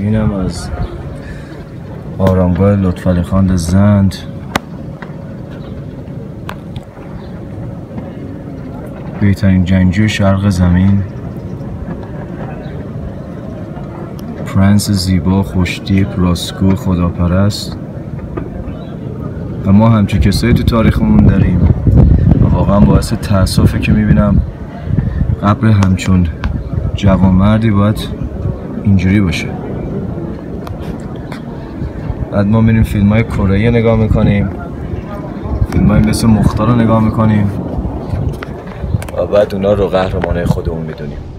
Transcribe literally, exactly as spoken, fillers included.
اینم از آرامگاه لطفعلی خان زند. بهترین جنگجوی شرق زمین، پرنس زیبا، خوشتیپ، راستگو، خداپرست. و ما همچون کسایی تو تاریخمون داریم و واقعا باعث تأسفه که میبینم قبر همچون جوانمردی باید اینجوری باشه. بعد ما میریم فیلم های کره نگاه میکنیم، فیلم های مثل مختار رو نگاه میکنیم و بعد اونا رو قهرمانه خودمون میدونیم.